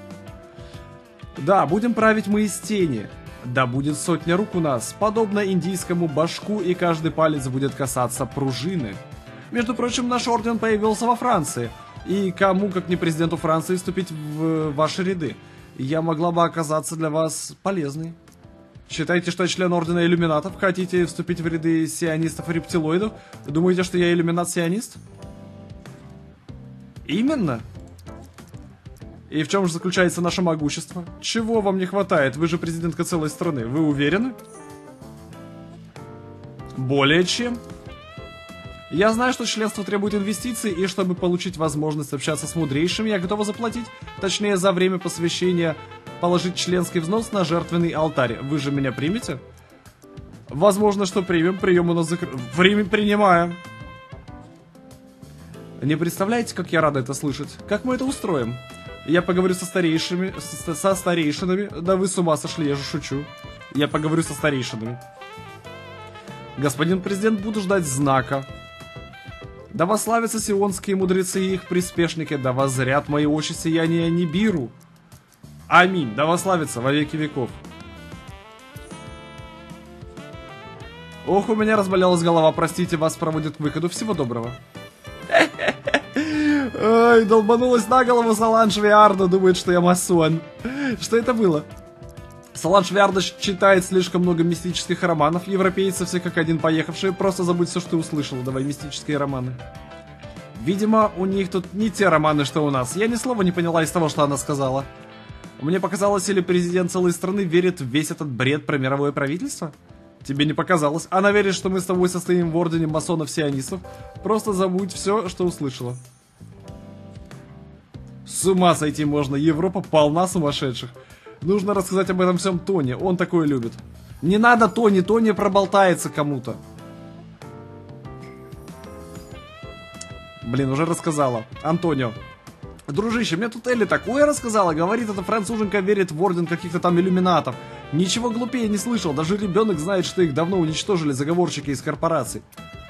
Да, будем править мы из тени. Да будет 100 рук у нас, подобно индийскому башку, и каждый палец будет касаться пружины. Между прочим, наш орден появился во Франции. И кому, как не президенту Франции, вступить в ваши ряды? Я могла бы оказаться для вас полезной. Считаете, что я член ордена иллюминатов? Хотите вступить в ряды сионистов и рептилоидов? Думаете, что я иллюминат-сионист? Именно. И в чем же заключается наше могущество? Чего вам не хватает? Вы же президентка целой страны. Вы уверены? Более чем. Я знаю, что членство требует инвестиций, и чтобы получить возможность общаться с мудрейшими, я готова заплатить, точнее, за время посвящения, положить членский взнос на жертвенный алтарь. Вы же меня примете? Возможно, что примем. Прием у нас закрыт. Принимаем. Не представляете, как я рада это слышать? Как мы это устроим? Я поговорю со старейшинами. Да вы с ума сошли, я же шучу. Я поговорю со старейшинами. Господин президент, буду ждать знака. Да восславятся сионские мудрецы и их приспешники, да воззрят мои очи сияния Нибиру. Аминь, да восславятся во веки веков. Ох, у меня разболелась голова, простите, вас проводят к выходу, всего доброго. Ой, долбанулась на голову Соланж Виарда, думает, что я масон. Что это было? Соланж Виарда читает слишком много мистических романов. Европейцы все как один поехавшие. Просто забудь все, что ты услышал. Давай мистические романы. Видимо, у них тут не те романы, что у нас. Я ни слова не поняла из того, что она сказала. Мне показалось, или президент целой страны верит в весь этот бред про мировое правительство? Тебе не показалось. Она верит, что мы с тобой состоим в ордене масонов-сионистов. Просто забудь все, что услышала. С ума сойти можно. Европа полна сумасшедших. Нужно рассказать об этом всем Тони, он такое любит. Не надо Тони, Тони проболтается кому-то. Блин, уже рассказала. Антонио. Дружище, мне тут Элли такое рассказала. Говорит, эта француженка верит в орден каких-то там иллюминатов. Ничего глупее не слышал. Даже ребенок знает, что их давно уничтожили заговорщики из корпораций.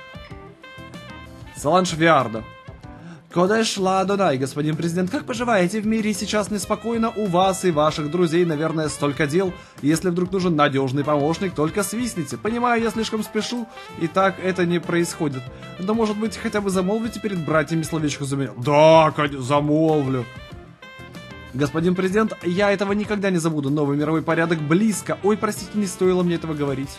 Соланж Виарда. Кодеш ла Адонай, господин президент, как поживаете? В мире сейчас неспокойно, у вас и ваших друзей, наверное, столько дел. Если вдруг нужен надежный помощник, только свистните. Понимаю, я слишком спешу, и так это не происходит. Но, может быть, хотя бы замолвите перед братьями словечко за меня? Да, замолвлю. Господин президент, я этого никогда не забуду. Новый мировой порядок близко. Ой, простите, не стоило мне этого говорить.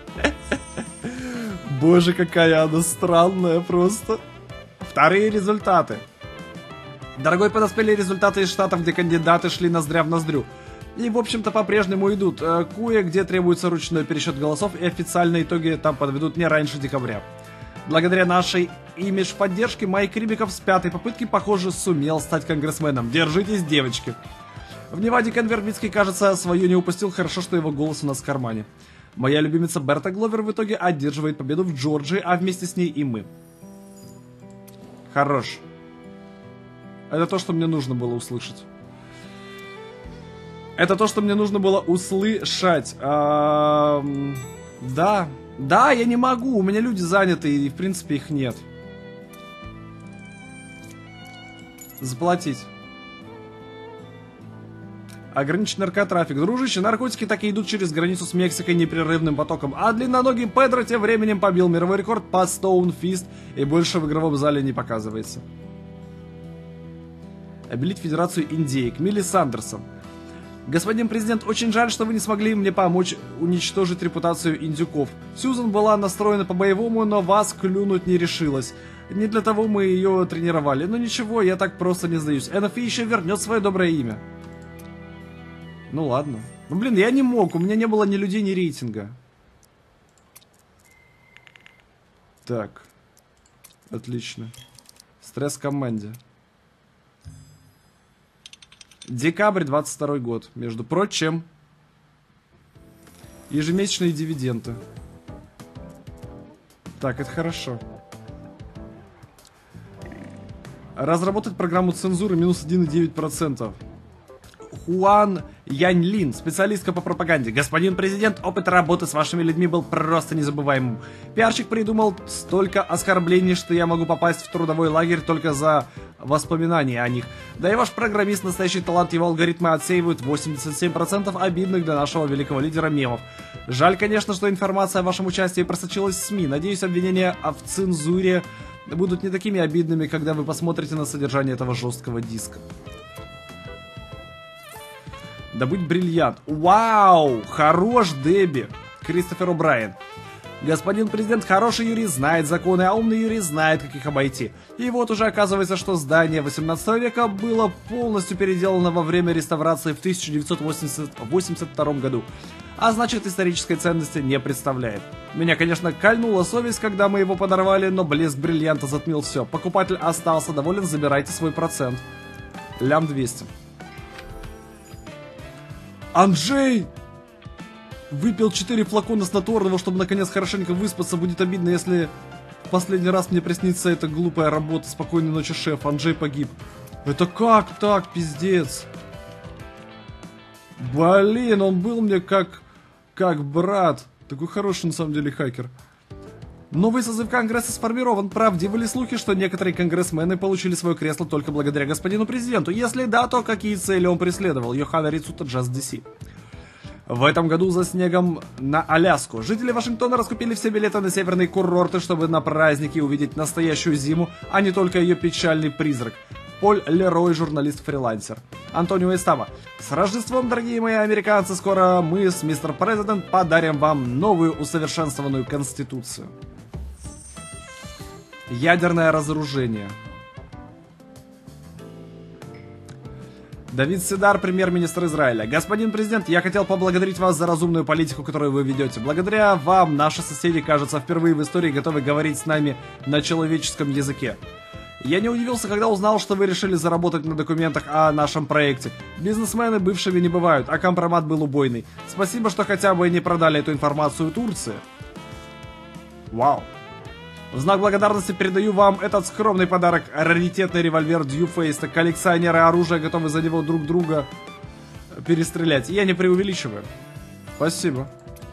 Боже, какая она странная просто. Вторые результаты. Дорогой, подоспели результаты из штатов, где кандидаты шли ноздря в ноздрю. И, в общем-то, по-прежнему идут. Кое-где требуется ручной пересчет голосов, и официальные итоги там подведут не раньше декабря. Благодаря нашей имидж-поддержке Майк Рибиков с 5-й попытки, похоже, сумел стать конгрессменом. Держитесь, девочки. В Неваде Конвербицкий, кажется, свою не упустил. Хорошо, что его голос у нас в кармане. Моя любимица Берта Гловер в итоге одерживает победу в Джорджии, а вместе с ней и мы. Хорош. Это то, что мне нужно было услышать. Это то, что мне нужно было услышать. Да. Да, я не могу. У меня люди заняты, и в принципе их нет. Заплатить. Ограничить наркотрафик. Дружище, наркотики так и идут через границу с Мексикой непрерывным потоком. А длинноногий Педро тем временем побил мировой рекорд по Stone Fist и больше в игровом зале не показывается. Обелить Федерацию индеек. Милли Сандерсон. Господин президент, очень жаль, что вы не смогли мне помочь уничтожить репутацию индюков. Сьюзан была настроена по-боевому, но вас клюнуть не решилась. Не для того мы ее тренировали. Но ничего, я так просто не сдаюсь. NFI еще вернет свое доброе имя. Ну ладно. Ну блин, я не мог, у меня не было ни людей, ни рейтинга. Так. Отлично. Стресс команде. Декабрь 22 год. Между прочим. Ежемесячные дивиденды. Так, это хорошо. Разработать программу цензуры минус 1,9%. Хуан Янь Лин, специалистка по пропаганде. Господин президент, опыт работы с вашими людьми был просто незабываемым. Пиарщик придумал столько оскорблений, что я могу попасть в трудовой лагерь только за воспоминания о них. Да и ваш программист настоящий талант, его алгоритмы отсеивают 87% обидных для нашего великого лидера мемов. Жаль, конечно, что информация о вашем участии просочилась в СМИ. Надеюсь, обвинения в цензуре будут не такими обидными, когда вы посмотрите на содержание этого жесткого диска. Добыть бриллиант. Вау! Хорош, Дебби! Кристофер О'Брайен. Господин президент, хороший юрист знает законы, а умный юрист знает, как их обойти. И вот уже оказывается, что здание 18 века было полностью переделано во время реставрации в 1982 году. А значит, исторической ценности не представляет. Меня, конечно, кольнула совесть, когда мы его подорвали, но блеск бриллианта затмил все. Покупатель остался доволен, забирайте свой процент. Лям 200. Анджей! Выпил 4 флакона снотворного, чтобы наконец хорошенько выспаться. Будет обидно, если в последний раз мне приснится эта глупая работа. Спокойной ночи, шеф. Анджей погиб. Это как так, пиздец? Блин, он был мне как брат. Такой хороший, на самом деле, хакер. Новый созыв Конгресса сформирован. Правдивы ли слухи, что некоторые конгрессмены получили свое кресло только благодаря господину президенту? Если да, то какие цели он преследовал? Йохана Рицута, Just DC. В этом году за снегом на Аляску. Жители Вашингтона раскупили все билеты на северные курорты, чтобы на праздники увидеть настоящую зиму, а не только ее печальный призрак. Поль Лерой, журналист-фрилансер. Антонио Эстава. С Рождеством, дорогие мои американцы, скоро мы с мистер Президент подарим вам новую усовершенствованную конституцию. Ядерное разоружение. Давид Сидар, премьер-министр Израиля. Господин президент, я хотел поблагодарить вас за разумную политику, которую вы ведете. Благодаря вам наши соседи, кажется, впервые в истории готовы говорить с нами на человеческом языке. Я не удивился, когда узнал, что вы решили заработать на документах о нашем проекте. Бизнесмены бывшими не бывают, а компромат был убойный. Спасибо, что хотя бы не продали эту информацию Турции. Вау. В знак благодарности передаю вам этот скромный подарок. Раритетный револьвер Дьюфейста. Коллекционеры оружия готовы за него друг друга перестрелять. Я не преувеличиваю. Спасибо.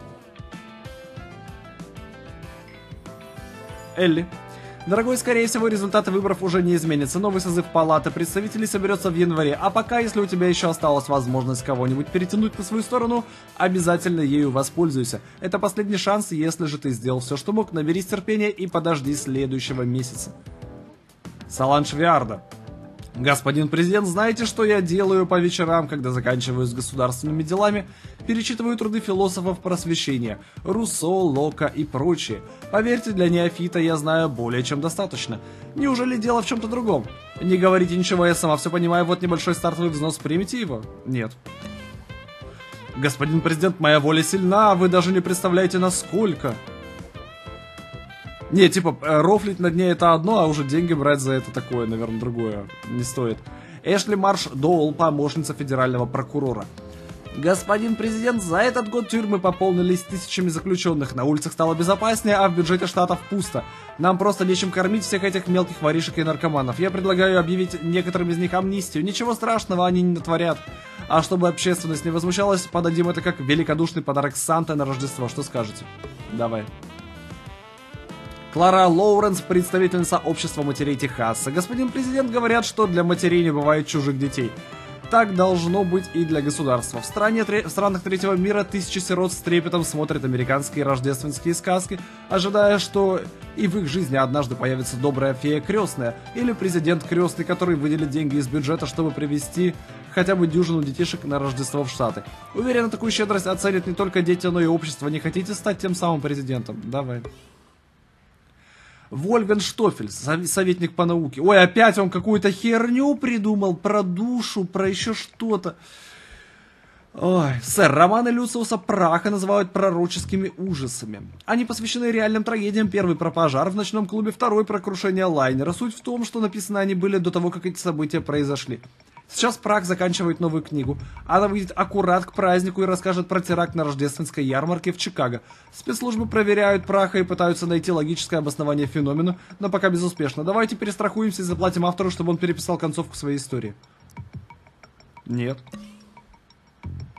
Элли. Дорогой, скорее всего, результаты выборов уже не изменятся. Новый созыв палаты представителей соберется в январе. А пока, если у тебя еще осталась возможность кого-нибудь перетянуть на свою сторону, обязательно ею воспользуйся. Это последний шанс, если же ты сделал все, что мог, наберись терпения и подожди следующего месяца. Саланж Виарда. Господин президент, знаете, что я делаю по вечерам, когда заканчиваю с государственными делами? Перечитываю труды философов просвещения, Руссо, Лока и прочие. Поверьте, для неофита я знаю более чем достаточно. Неужели дело в чем-то другом? Не говорите ничего, я сама все понимаю, вот небольшой стартовый взнос, примите его? Нет. Господин президент, моя воля сильна, вы даже не представляете, насколько. Не, типа, рофлить над ней это одно, а уже деньги брать за это такое, наверное, другое не стоит. Эшли Марш Доул, помощница федерального прокурора. Господин президент, за этот год тюрьмы пополнились тысячами заключенных, на улицах стало безопаснее, а в бюджете штатов пусто. Нам просто нечем кормить всех этих мелких воришек и наркоманов. Я предлагаю объявить некоторым из них амнистию. Ничего страшного они не натворят. А чтобы общественность не возмущалась, подадим это как великодушный подарок Санты на Рождество. Что скажете? Давай. Клара Лоуренс, представительница общества матерей Техаса. Господин президент, говорят, что для матерей не бывает чужих детей. Так должно быть и для государства. В странах третьего мира тысячи сирот с трепетом смотрят американские рождественские сказки, ожидая, что и в их жизни однажды появится добрая фея крестная или президент крестный, который выделит деньги из бюджета, чтобы привезти хотя бы дюжину детишек на Рождество в Штаты. Уверен, такую щедрость оценят не только дети, но и общество. Не хотите стать тем самым президентом? Давай. Вольфган Штофель, советник по науке. Ой, опять он какую-то херню придумал про душу, про еще что-то. Ой, сэр, романы Люциуса Праха называют пророческими ужасами. Они посвящены реальным трагедиям. Первый про пожар в ночном клубе, второй про крушение лайнера. Суть в том, что написаны они были до того, как эти события произошли. Сейчас Прах заканчивает новую книгу. Она выйдет аккурат к празднику и расскажет про теракт на рождественской ярмарке в Чикаго. Спецслужбы проверяют Праха и пытаются найти логическое обоснование феномену, но пока безуспешно. Давайте перестрахуемся и заплатим автору, чтобы он переписал концовку своей истории. Нет.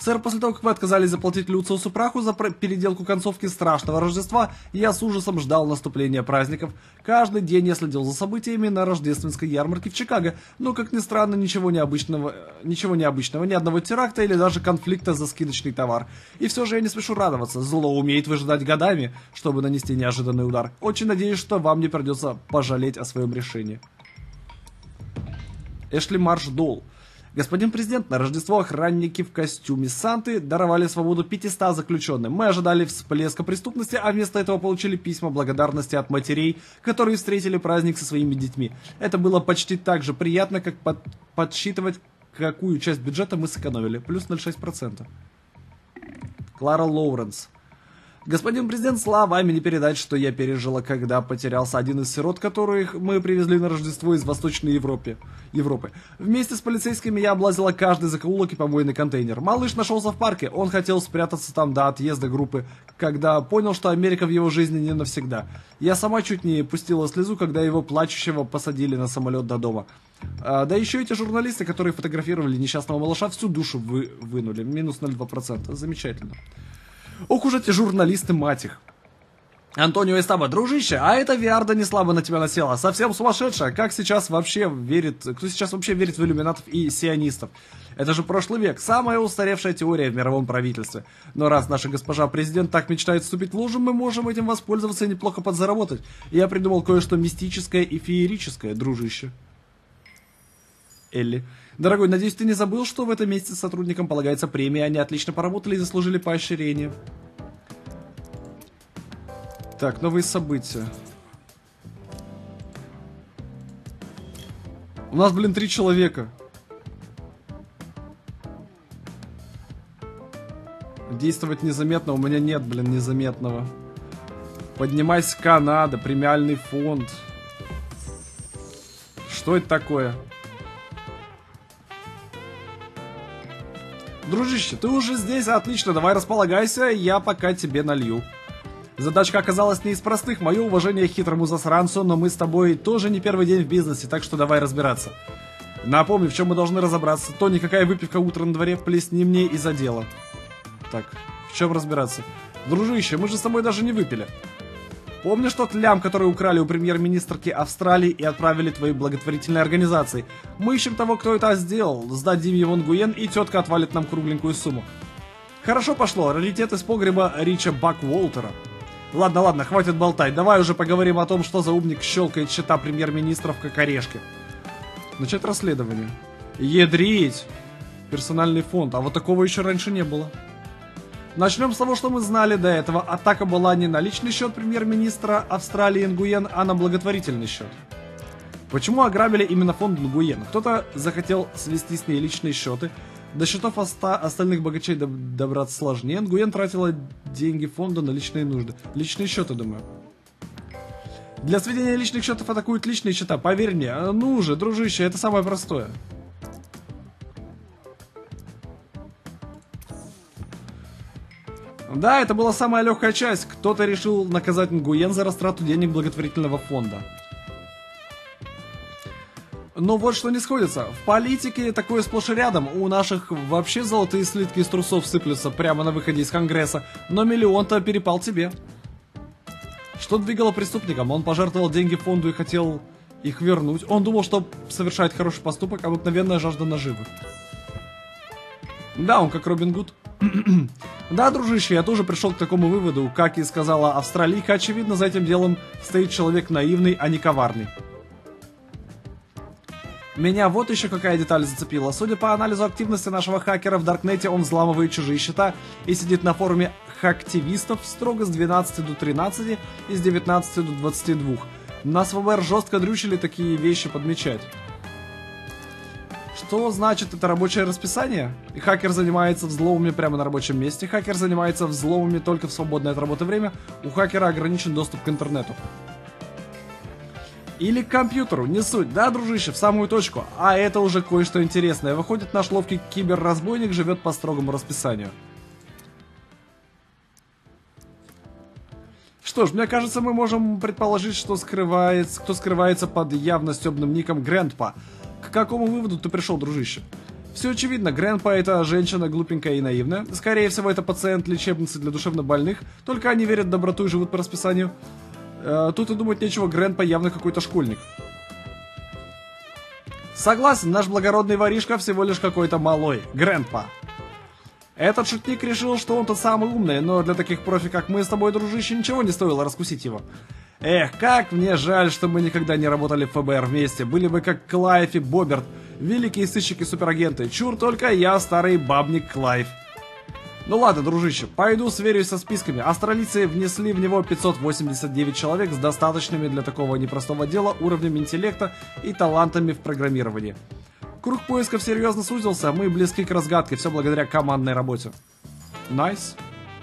Сэр, после того, как вы отказались заплатить Люциусу Праху за переделку концовки Страшного Рождества, я с ужасом ждал наступления праздников. Каждый день я следил за событиями на рождественской ярмарке в Чикаго, но, как ни странно, ничего необычного, ни одного теракта или даже конфликта за скидочный товар. И все же я не спешу радоваться, зло умеет выжидать годами, чтобы нанести неожиданный удар. Очень надеюсь, что вам не придется пожалеть о своем решении. Эшли Марш Доул. Господин президент, на Рождество охранники в костюме Санты даровали свободу 500 заключенным. Мы ожидали всплеска преступности, а вместо этого получили письма благодарности от матерей, которые встретили праздник со своими детьми. Это было почти так же приятно, как подсчитывать, какую часть бюджета мы сэкономили. Плюс 0,6%. Клара Лоуренс. Господин президент, словами не передать, что я пережила, когда потерялся один из сирот, которых мы привезли на Рождество из Восточной Европы. Вместе с полицейскими я облазила каждый закоулок и помойный контейнер. Малыш нашелся в парке, он хотел спрятаться там до отъезда группы, когда понял, что Америка в его жизни не навсегда. Я сама чуть не пустила слезу, когда его плачущего посадили на самолет до дома. Да еще эти журналисты, которые фотографировали несчастного малыша, всю душу вынули. Минус 0,2%. Замечательно. Ох уж эти журналисты, мать их. Антонио Эстаба, дружище, а эта Виарда не слабо на тебя насела. Совсем сумасшедшая. Кто сейчас вообще верит в иллюминатов и сионистов? Это же прошлый век. Самая устаревшая теория в мировом правительстве. Но раз наша госпожа президент так мечтает вступить в лужу, мы можем этим воспользоваться и неплохо подзаработать. Я придумал кое-что мистическое и феерическое, дружище. Элли. Дорогой, надеюсь, ты не забыл, что в этом месяце сотрудникам полагается премия, они отлично поработали и заслужили поощрение. Так, новые события. У нас, 3 человека. Действовать незаметно, у меня нет, незаметного. Поднимайся, Канада, премиальный фонд. Что это такое? Дружище, ты уже здесь? Отлично, давай располагайся, я пока тебе налью. Задачка оказалась не из простых, мое уважение хитрому засранцу, но мы с тобой тоже не первый день в бизнесе, так что давай разбираться. Напомни, в чем мы должны разобраться. То никакая выпивка утром на дворе, плесни мне и за дело. Так, в чем разбираться? Дружище, мы же с тобой даже не выпили. Помнишь тот лям, который украли у премьер-министрки Австралии и отправили твоей благотворительной организации? Мы ищем того, кто это сделал. Сдадим его Нгуен, и тетка отвалит нам кругленькую сумму. Хорошо пошло. Раритет из погреба Рича Бак-Уолтера. Ладно, хватит болтать. Давай уже поговорим о том, что за умник щелкает счета премьер-министров как орешки. Начать расследование. Ядрить! Персональный фонд. А вот такого еще раньше не было. Начнем с того, что мы знали до этого. Атака была не на личный счет премьер-министра Австралии Нгуен, а на благотворительный счет. Почему ограбили именно фонд Нгуен? Кто-то захотел свести с ней личные счеты. До счетов остальных богачей добраться сложнее. Нгуен тратила деньги фонда на личные нужды. Личные счеты, думаю. Для сведения личных счетов атакуют личные счета, поверь мне. Ну же, дружище, это самое простое. Да, это была самая легкая часть. Кто-то решил наказать Нгуен за растрату денег благотворительного фонда. Но вот что не сходится. В политике такое сплошь и рядом. У наших вообще золотые слитки из трусов сыплются прямо на выходе из Конгресса. Но миллион-то перепал тебе. Что двигало преступником? Он пожертвовал деньги фонду и хотел их вернуть. Он думал, что совершает хороший поступок, обыкновенная жажда наживы. Да, он как Робин Гуд. Да, дружище, я тоже пришел к такому выводу. Как и сказала Австралийка, очевидно, за этим делом стоит человек наивный, а не коварный. Меня вот еще какая деталь зацепила. Судя по анализу активности нашего хакера в Даркнете, он взламывает чужие счета и сидит на форуме хактивистов строго с 12 до 13 и с 19 до 22. Нас в ВБР жестко дрючили такие вещи подмечать. Что значит это рабочее расписание? И хакер занимается взломами прямо на рабочем месте. Хакер занимается взломами только в свободное от работы время. У хакера ограничен доступ к интернету. Или к компьютеру, не суть, да, дружище, в самую точку. А это уже кое-что интересное. Выходит, наш ловкий киберразбойник живет по строгому расписанию. Что ж, мне кажется, мы можем предположить, кто скрывается под явно стебным ником Грэндпа. К какому выводу ты пришел, дружище? Все очевидно, Грэнпа это женщина глупенькая и наивная. Скорее всего, это пациент лечебницы для душевнобольных, только они верят в доброту и живут по расписанию. Тут и думать нечего, Грэнпа явно какой-то школьник. Согласен, наш благородный воришка всего лишь какой-то малой. Грэнпа. Этот шутник решил, что он тот самый умный, но для таких профи, как мы с тобой, дружище, ничего не стоило раскусить его. Эх, как мне жаль, что мы никогда не работали в ФБР вместе. Были бы как Клайв и Боберт, великие сыщики-суперагенты. Чур, только я старый бабник Клайв. Ну ладно, дружище, пойду сверюсь со списками. Австралийцы внесли в него 589 человек с достаточными для такого непростого дела уровнями интеллекта и талантами в программировании. Круг поисков серьезно сузился, мы близки к разгадке, все благодаря командной работе. Найс.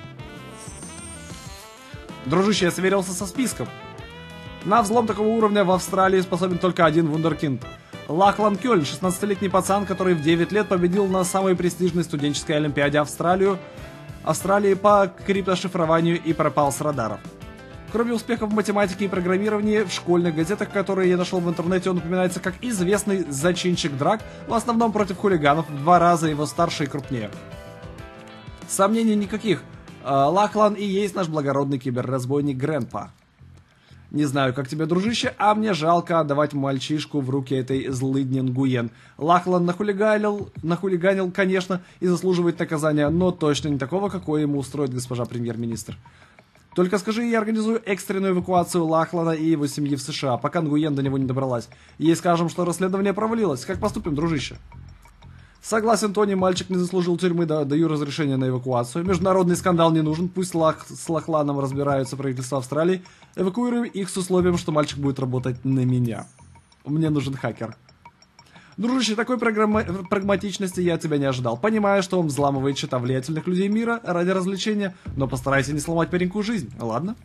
Дружище, я сверился со списком. На взлом такого уровня в Австралии способен только один вундеркинд. Лахлан Кёльн, 16-летний пацан, который в 9 лет победил на самой престижной студенческой олимпиаде Австралии по криптошифрованию и пропал с радаров. Кроме успехов в математике и программировании, в школьных газетах, которые я нашел в интернете, он упоминается как известный зачинщик драк, в основном против хулиганов, в 2 раза его старше и крупнее. Сомнений никаких. Лахлан и есть наш благородный киберразбойник Грэнпа. Не знаю, как тебе, дружище, а мне жалко отдавать мальчишку в руки этой злыдни Нгуен. Лахлан нахулиганил, конечно, и заслуживает наказания, но точно не такого, какое ему устроит госпожа премьер-министр. Только скажи, я организую экстренную эвакуацию Лахлана и его семьи в США, пока Нгуен до него не добралась. Ей скажем, что расследование провалилось. Как поступим, дружище? Согласен, Тони, мальчик не заслужил тюрьмы, даю разрешение на эвакуацию. Международный скандал не нужен, пусть с Лахланом разбираются правительства Австралии. Эвакуируем их с условием, что мальчик будет работать на меня. Мне нужен хакер. Дружище, такой прагматичности я от тебя не ожидал. Понимаю, что он взламывает счета влиятельных людей мира ради развлечения, но постарайся не сломать пареньку жизнь, ладно?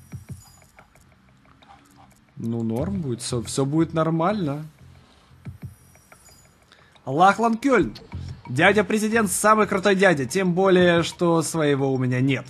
Ну, норм будет, все будет нормально. Лахлан Кёльн. Дядя-президент самый крутой дядя, тем более, что своего у меня нет.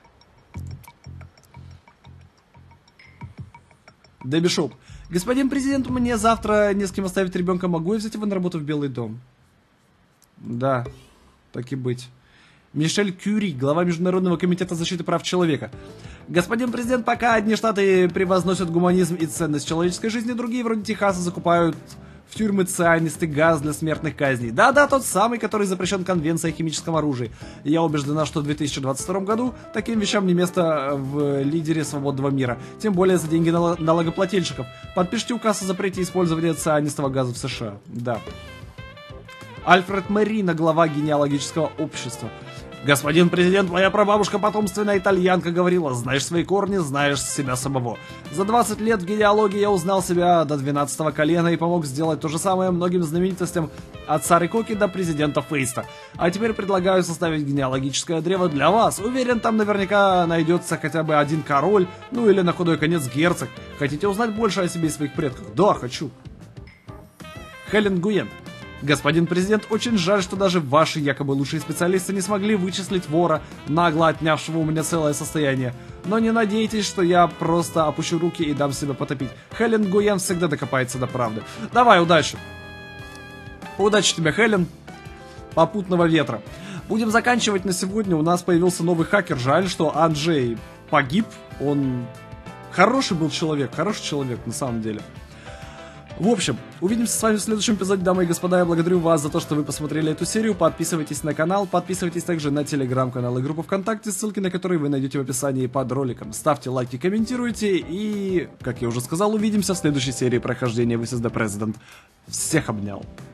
Дебби Шоп. Господин президент, мне завтра не с кем оставить ребенка, могу я взять его на работу в Белый дом? Да, так и быть. Мишель Кюри, глава Международного комитета защиты прав человека. Господин президент, пока одни штаты превозносят гуманизм и ценность человеческой жизни, другие, вроде Техаса, закупают в тюрьмы цианистый газ для смертных казней. Да-да, тот самый, который запрещен Конвенцией о химическом оружии. Я убеждена, что в 2022 году таким вещам не место в лидере свободного мира. Тем более за деньги налогоплательщиков. Подпишите указ о запрете использования цианистого газа в США. Да. Альфред Марина, глава генеалогического общества. Господин президент, моя прабабушка потомственная итальянка говорила: знаешь свои корни, знаешь себя самого. За 20 лет в генеалогии я узнал себя до 12-го колена и помог сделать то же самое многим знаменитостям от Сары Коки до президента Фейста. А теперь предлагаю составить генеалогическое древо для вас. Уверен, там наверняка найдется хотя бы один король, ну или на худой конец герцог. Хотите узнать больше о себе и своих предках? Да, хочу. Хелен Гуен. Господин президент, очень жаль, что даже ваши якобы лучшие специалисты не смогли вычислить вора, нагло отнявшего у меня целое состояние. Но не надейтесь, что я просто опущу руки и дам себя потопить. Хелен Гуен всегда докопается до правды. Давай, удачи. Удачи тебе, Хелен. Попутного ветра. Будем заканчивать на сегодня. У нас появился новый хакер. Жаль, что Анджей погиб. Он хороший был человек, на самом деле. В общем, увидимся с вами в следующем эпизоде, дамы и господа. Я благодарю вас за то, что вы посмотрели эту серию. Подписывайтесь на канал, подписывайтесь также на телеграм-канал и группу ВКонтакте, ссылки на которые вы найдете в описании под роликом. Ставьте лайки, комментируйте и, как я уже сказал, увидимся в следующей серии прохождения This is the President. Всех обнял.